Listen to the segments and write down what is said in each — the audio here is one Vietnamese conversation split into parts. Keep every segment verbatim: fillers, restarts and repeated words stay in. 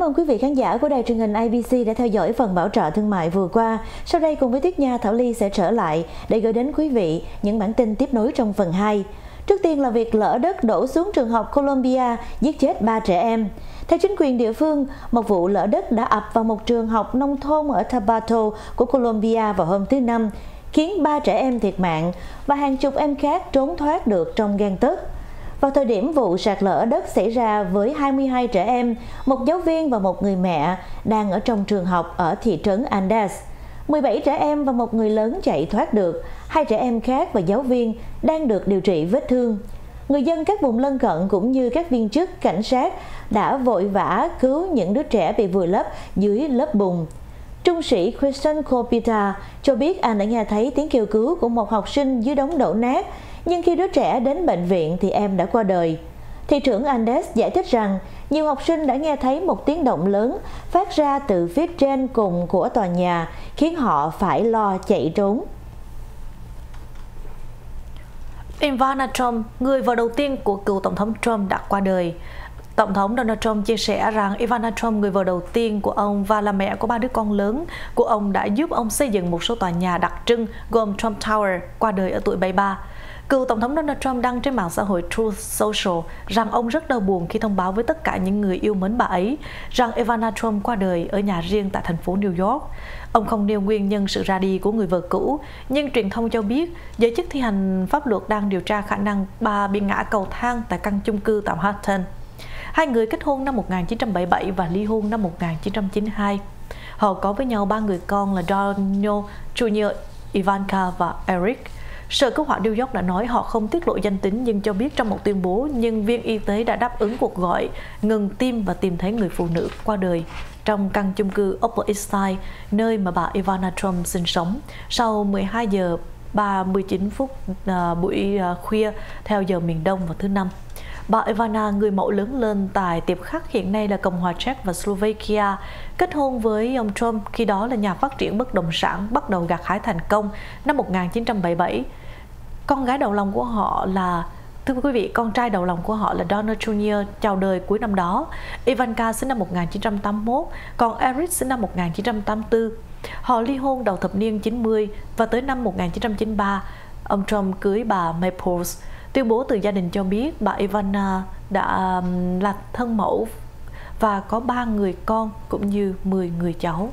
ơn quý vị khán giả của đài truyền hình i bê xê đã theo dõi phần bảo trợ thương mại vừa qua. Sau đây cùng với Tuyết Nha, Thảo Ly sẽ trở lại để gửi đến quý vị những bản tin tiếp nối trong phần hai. Trước tiên là việc lở đất đổ xuống trường học Colombia giết chết ba trẻ em. Theo chính quyền địa phương, một vụ lở đất đã ập vào một trường học nông thôn ở Tabato của Colombia vào hôm thứ Năm, khiến ba trẻ em thiệt mạng và hàng chục em khác trốn thoát được trong gang tấc. Vào thời điểm vụ sạt lở đất xảy ra với hai mươi hai trẻ em, một giáo viên và một người mẹ đang ở trong trường học ở thị trấn Andes. mười bảy trẻ em và một người lớn chạy thoát được, hai trẻ em khác và giáo viên đang được điều trị vết thương. Người dân các vùng lân cận cũng như các viên chức cảnh sát đã vội vã cứu những đứa trẻ bị vùi lấp dưới lớp bùn. Trung sĩ Christian Copita cho biết anh đã nghe thấy tiếng kêu cứu của một học sinh dưới đống đổ nát, nhưng khi đứa trẻ đến bệnh viện thì em đã qua đời. Thị trưởng Andes giải thích rằng nhiều học sinh đã nghe thấy một tiếng động lớn phát ra từ phía trên cùng của tòa nhà, khiến họ phải lo chạy trốn. Ivana Trump, người vợ đầu tiên của cựu Tổng thống Trump đã qua đời. Tổng thống Donald Trump chia sẻ rằng Ivana Trump, người vợ đầu tiên của ông và là mẹ của ba đứa con lớn của ông, đã giúp ông xây dựng một số tòa nhà đặc trưng gồm Trump Tower, qua đời ở tuổi bảy mươi ba. Cựu Tổng thống Donald Trump đăng trên mạng xã hội Truth Social rằng ông rất đau buồn khi thông báo với tất cả những người yêu mến bà ấy rằng Ivana Trump qua đời ở nhà riêng tại thành phố New York. Ông không nêu nguyên nhân sự ra đi của người vợ cũ, nhưng truyền thông cho biết giới chức thi hành pháp luật đang điều tra khả năng bà bị ngã cầu thang tại căn chung cư tại Manhattan. Hai người kết hôn năm một nghìn chín trăm bảy mươi bảy và ly hôn năm một nghìn chín trăm chín mươi hai. Họ có với nhau ba người con là Daniel, Junior, Ivanka và Eric. Sở Cứu hỏa New York đã nói họ không tiết lộ danh tính, nhưng cho biết trong một tuyên bố nhân viên y tế đã đáp ứng cuộc gọi ngừng tim và tìm thấy người phụ nữ qua đời trong căn chung cư Upper East Side, nơi mà bà Ivana Trump sinh sống, sau mười hai giờ ba mươi chín phút uh, buổi uh, khuya theo giờ miền Đông vào thứ Năm. Bà Ivana, người mẫu lớn lên tại tiệp khắc hiện nay là Cộng hòa Czech và Slovakia, kết hôn với ông Trump, khi đó là nhà phát triển bất động sản, bắt đầu gặt hái thành công năm một nghìn chín trăm bảy mươi bảy. Con gái đầu lòng của họ là, thưa quý vị, con trai đầu lòng của họ là Donald Junior chào đời cuối năm đó. Ivanka sinh năm một nghìn chín trăm tám mươi mốt, còn Eric sinh năm một nghìn chín trăm tám mươi tư. Họ ly hôn đầu thập niên chín mươi và tới năm một nghìn chín trăm chín mươi ba, ông Trump cưới bà Maples. Tuyên bố từ gia đình cho biết bà Ivana đã là thân mẫu và có ba người con cũng như mười người cháu.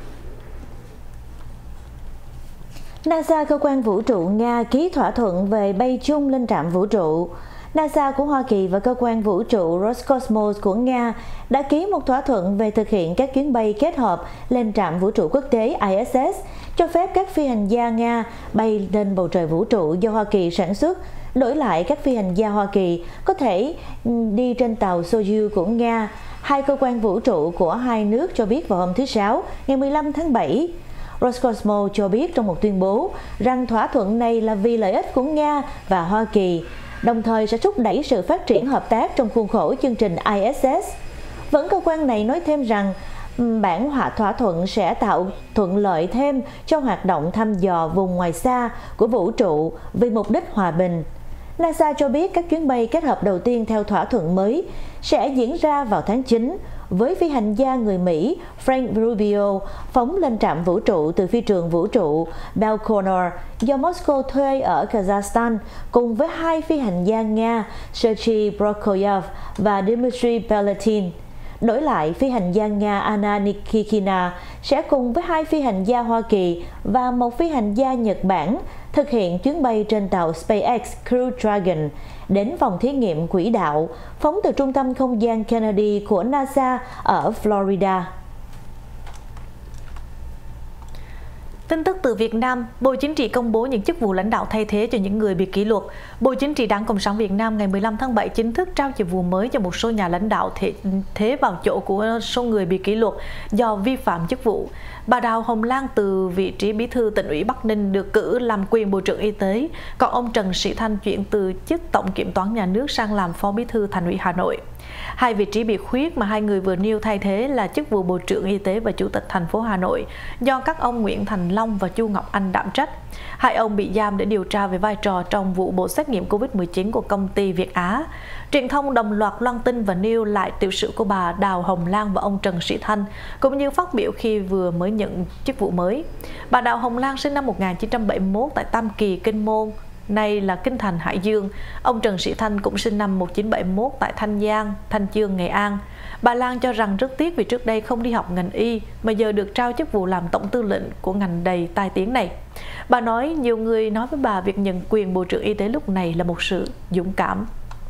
NASA, cơ quan vũ trụ Nga, ký thỏa thuận về bay chung lên trạm vũ trụ. NASA của Hoa Kỳ và cơ quan vũ trụ Roscosmos của Nga đã ký một thỏa thuận về thực hiện các chuyến bay kết hợp lên trạm vũ trụ quốc tế I S S, cho phép các phi hành gia Nga bay lên bầu trời vũ trụ do Hoa Kỳ sản xuất. Đổi lại, các phi hành gia Hoa Kỳ có thể đi trên tàu Soyuz của Nga, hai cơ quan vũ trụ của hai nước cho biết vào hôm thứ Sáu, ngày mười lăm tháng bảy. Roscosmos cho biết trong một tuyên bố rằng thỏa thuận này là vì lợi ích của Nga và Hoa Kỳ, đồng thời sẽ thúc đẩy sự phát triển hợp tác trong khuôn khổ chương trình I S S. Vẫn cơ quan này nói thêm rằng bản họa thỏa thuận sẽ tạo thuận lợi thêm cho hoạt động thăm dò vùng ngoài xa của vũ trụ vì mục đích hòa bình. NASA cho biết các chuyến bay kết hợp đầu tiên theo thỏa thuận mới sẽ diễn ra vào tháng chín, với phi hành gia người Mỹ Frank Rubio phóng lên trạm vũ trụ từ phi trường vũ trụ Baikonur do Moscow thuê ở Kazakhstan, cùng với hai phi hành gia Nga Sergei Prokofiev và Dmitry Peletin. Đổi lại, phi hành gia Nga Anna Nikikina sẽ cùng với hai phi hành gia Hoa Kỳ và một phi hành gia Nhật Bản thực hiện chuyến bay trên tàu SpaceX Crew Dragon đến phòng thí nghiệm quỹ đạo phóng từ trung tâm không gian Kennedy của NASA ở Florida. Tin tức từ Việt Nam, Bộ Chính trị công bố những chức vụ lãnh đạo thay thế cho những người bị kỷ luật. Bộ Chính trị Đảng Cộng sản Việt Nam ngày mười lăm tháng bảy chính thức trao nhiệm vụ mới cho một số nhà lãnh đạo thế, thế vào chỗ của số người bị kỷ luật do vi phạm chức vụ. Bà Đào Hồng Lan từ vị trí Bí thư Tỉnh ủy Bắc Ninh được cử làm quyền Bộ trưởng Y tế, còn ông Trần Sĩ Thanh chuyển từ chức Tổng Kiểm toán Nhà nước sang làm Phó Bí thư Thành ủy Hà Nội. Hai vị trí biệt khuyết mà hai người vừa nêu thay thế là chức vụ Bộ trưởng Y tế và Chủ tịch thành phố Hà Nội do các ông Nguyễn Thành Long và Chu Ngọc Anh đảm trách. Hai ông bị giam để điều tra về vai trò trong vụ bộ xét nghiệm Covid mười chín của công ty Việt Á. Truyền thông đồng loạt loan tin và nêu lại tiểu sử của bà Đào Hồng Lan và ông Trần Sĩ Thanh, cũng như phát biểu khi vừa mới nhận chức vụ mới. Bà Đào Hồng Lan sinh năm một nghìn chín trăm bảy mươi mốt tại Tam Kỳ, Kinh Môn, nay là Kinh Thành, Hải Dương. Ông Trần Sĩ Thanh cũng sinh năm một nghìn chín trăm bảy mươi mốt tại Thanh Giang, Thanh Chương, Nghệ An. Bà Lan cho rằng rất tiếc vì trước đây không đi học ngành y mà giờ được trao chức vụ làm tổng tư lệnh của ngành đầy tai tiếng này. Bà nói nhiều người nói với bà việc nhận quyền Bộ trưởng Y tế lúc này là một sự dũng cảm.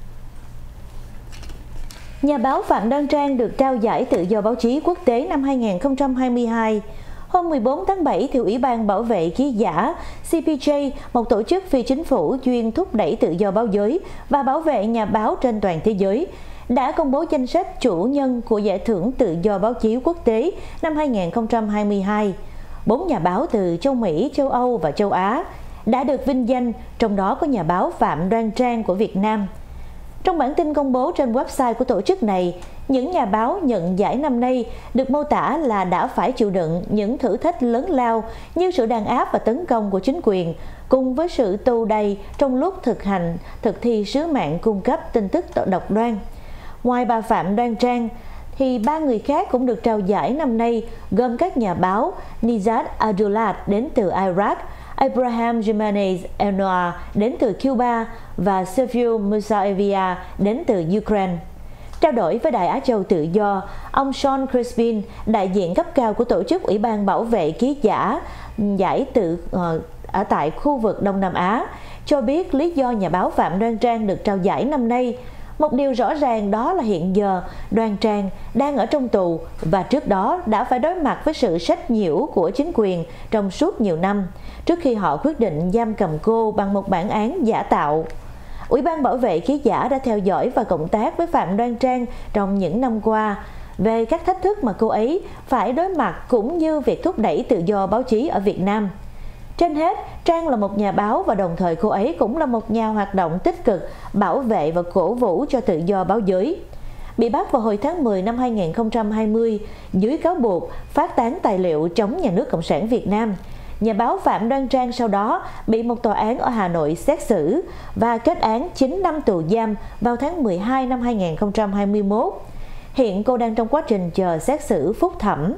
Nhà báo Phạm Đoan Trang được trao giải tự do báo chí quốc tế năm hai nghìn không trăm hai mươi hai. Hôm mười bốn tháng bảy, thì Ủy ban Bảo vệ Ký giả C P J, một tổ chức phi chính phủ chuyên thúc đẩy tự do báo giới và bảo vệ nhà báo trên toàn thế giới, đã công bố danh sách chủ nhân của giải thưởng tự do báo chí quốc tế năm hai nghìn không trăm hai mươi hai. Bốn nhà báo từ châu Mỹ, châu Âu và châu Á đã được vinh danh, trong đó có nhà báo Phạm Đoan Trang của Việt Nam. Trong bản tin công bố trên website của tổ chức này, những nhà báo nhận giải năm nay được mô tả là đã phải chịu đựng những thử thách lớn lao như sự đàn áp và tấn công của chính quyền, cùng với sự tù đầy trong lúc thực hành thực thi sứ mạng cung cấp tin tức độc đoan. Ngoài bà Phạm Đoan Trang, thì ba người khác cũng được trao giải năm nay, gồm các nhà báo Nizat Abdullah đến từ Iraq, Abraham Jimenez Enoa đến từ Cuba và Sergio Musaevia đến từ Ukraine. Trao đổi với Đài Á Châu Tự Do, ông Sean Crispin, đại diện cấp cao của tổ chức Ủy ban Bảo vệ Ký giả giải tự uh, ở tại khu vực Đông Nam Á, cho biết lý do nhà báo Phạm Đoan Trang được trao giải năm nay. Một điều rõ ràng đó là hiện giờ Đoan Trang đang ở trong tù và trước đó đã phải đối mặt với sự sách nhiễu của chính quyền trong suốt nhiều năm, trước khi họ quyết định giam cầm cô bằng một bản án giả tạo. Ủy ban Bảo vệ Ký giả đã theo dõi và cộng tác với Phạm Đoan Trang trong những năm qua về các thách thức mà cô ấy phải đối mặt, cũng như việc thúc đẩy tự do báo chí ở Việt Nam. Trên hết, Trang là một nhà báo và đồng thời cô ấy cũng là một nhà hoạt động tích cực bảo vệ và cổ vũ cho tự do báo giới. Bị bắt vào hồi tháng mười năm hai nghìn không trăm hai mươi dưới cáo buộc phát tán tài liệu chống nhà nước Cộng sản Việt Nam, nhà báo Phạm Đoan Trang sau đó bị một tòa án ở Hà Nội xét xử và kết án chín năm tù giam vào tháng mười hai năm hai nghìn không trăm hai mươi mốt. Hiện cô đang trong quá trình chờ xét xử phúc thẩm.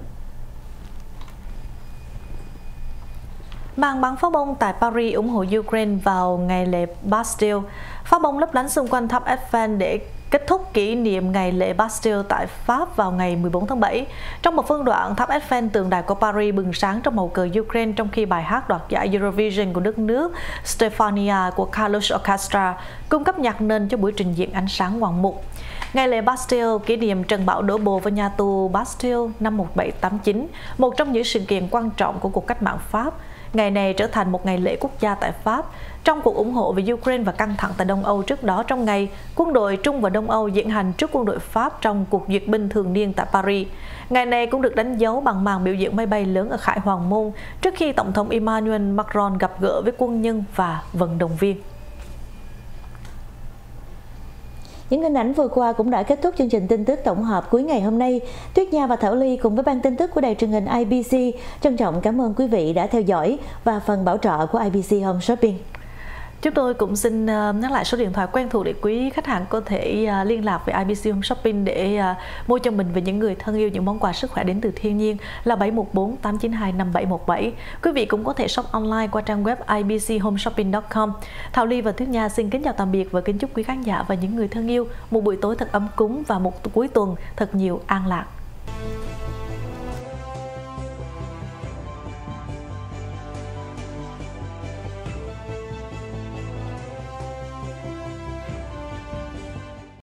Màn bắn pháo bông tại Paris ủng hộ Ukraine vào ngày lễ Bastille. Pháo bông lấp lánh xung quanh tháp Eiffel để kết thúc kỷ niệm ngày lễ Bastille tại Pháp vào ngày mười bốn tháng bảy. Trong một phân đoạn, tháp Eiffel, tượng đài của Paris, bừng sáng trong màu cờ Ukraine, trong khi bài hát đoạt giải Eurovision của đất nước Stefania của Carlos Orchestra cung cấp nhạc nền cho buổi trình diễn ánh sáng ngoạn mục. Ngày lễ Bastille kỷ niệm trận bão đổ bộ vào nhà tù Bastille năm một nghìn bảy trăm tám mươi chín, một trong những sự kiện quan trọng của cuộc cách mạng Pháp. Ngày này trở thành một ngày lễ quốc gia tại Pháp. Trong cuộc ủng hộ về Ukraine và căng thẳng tại Đông Âu trước đó trong ngày, quân đội Trung và Đông Âu diễn hành trước quân đội Pháp trong cuộc duyệt binh thường niên tại Paris. Ngày này cũng được đánh dấu bằng màn biểu diễn máy bay lớn ở Khải Hoàng Môn trước khi Tổng thống Emmanuel Macron gặp gỡ với quân nhân và vận động viên. Những hình ảnh vừa qua cũng đã kết thúc chương trình tin tức tổng hợp cuối ngày hôm nay. Tuyết Nha và Thảo Ly cùng với ban tin tức của đài truyền hình I B C trân trọng cảm ơn quý vị đã theo dõi và phần bảo trợ của I B C Home Shopping. Chúng tôi cũng xin nhắc lại số điện thoại quen thuộc để quý khách hàng có thể liên lạc với I B C Home Shopping để mua cho mình và những người thân yêu những món quà sức khỏe đến từ thiên nhiên là bảy một bốn tám chín hai năm bảy một bảy. Quý vị cũng có thể shop online qua trang web i b c home shopping chấm com. Thảo Ly và Tuyết Nha xin kính chào tạm biệt và kính chúc quý khán giả và những người thân yêu một buổi tối thật ấm cúng và một cuối tuần thật nhiều an lạc.